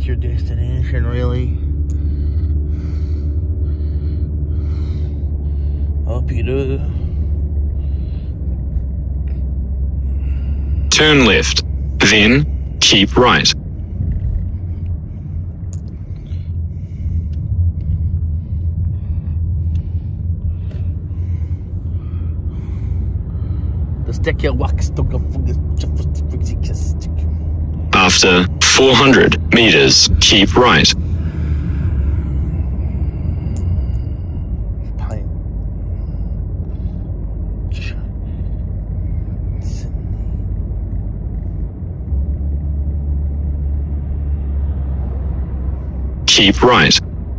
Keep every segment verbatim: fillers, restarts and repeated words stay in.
That's your destination, really. Hope you do. Turn left, then keep right. Stick your wax. After four hundred meters, keep right. Keep right.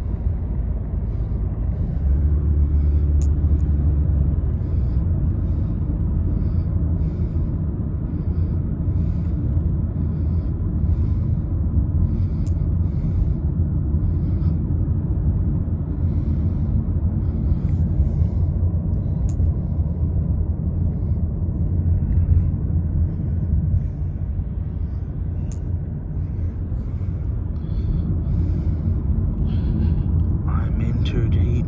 Too deep.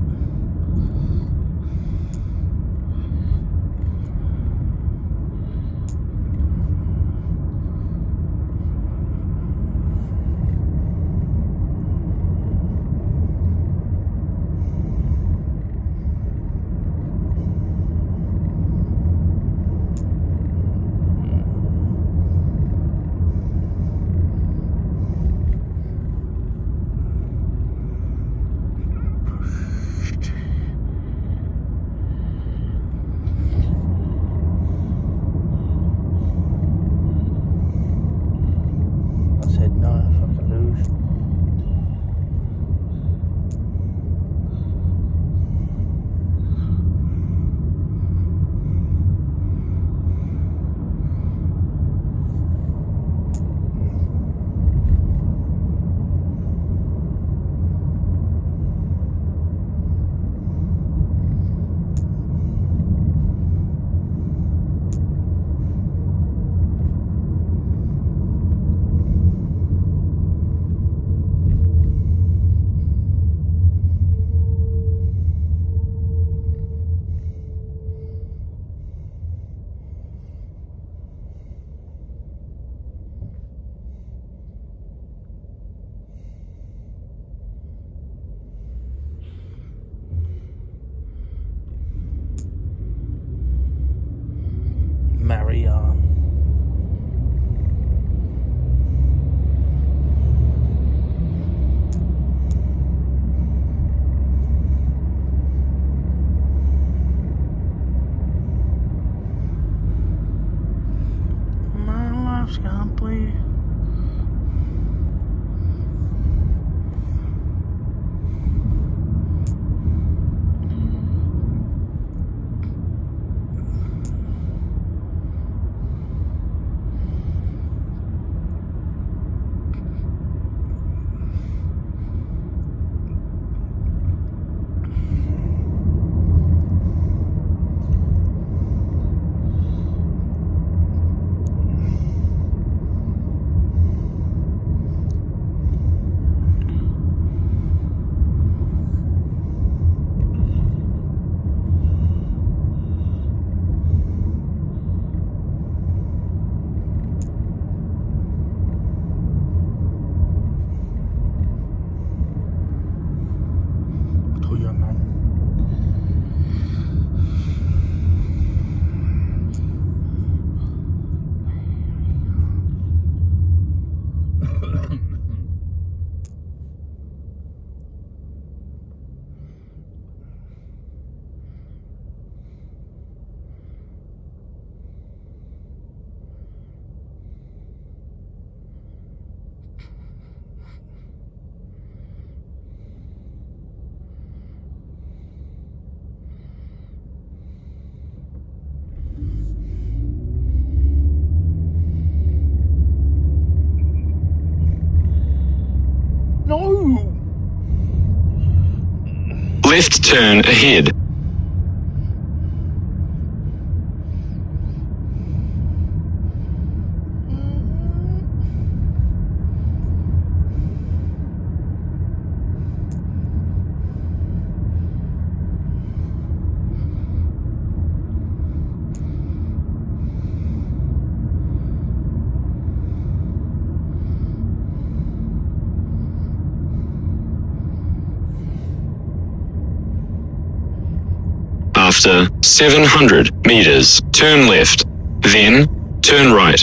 Marion. My life's complete. No! Left turn ahead. After seven hundred meters, turn left, then turn right.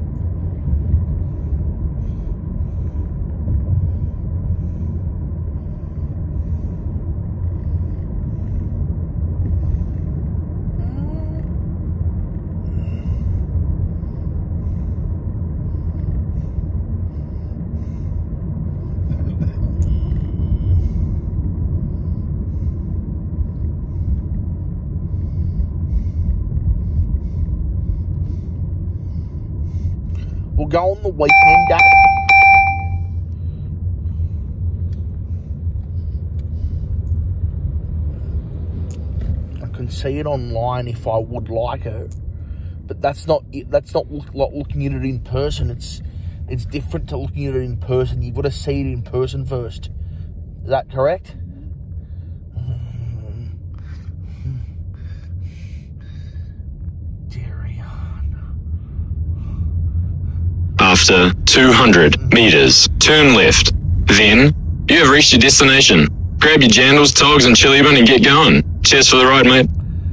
We'll go on the weekend, Dad. I can see it online if I would like it, but that's not it. That's not look, like looking at it in person. It's it's different to looking at it in person. You've got to see it in person first. Is that correct? After two hundred meters, turn left. Then, you have reached your destination. Grab your jandals, togs, and chili bun and get going. Cheers for the ride, mate.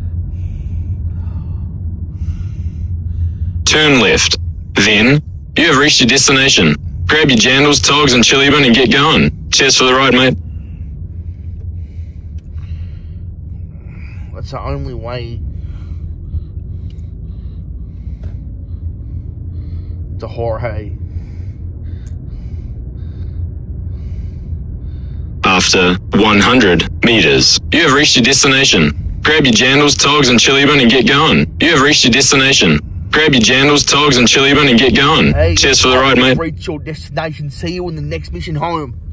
Turn left. Then, you have reached your destination. Grab your jandals, togs, and chili bun and get going. Cheers for the ride, mate. That's the only way to Jorge. After one hundred meters, you have reached your destination. Grab your jandals, togs, and chili bun and get going. You have reached your destination. Grab your jandals, togs, and chili bun and get going. Hey, cheers for the ride, mate. Reach your destination. See you in the next mission home.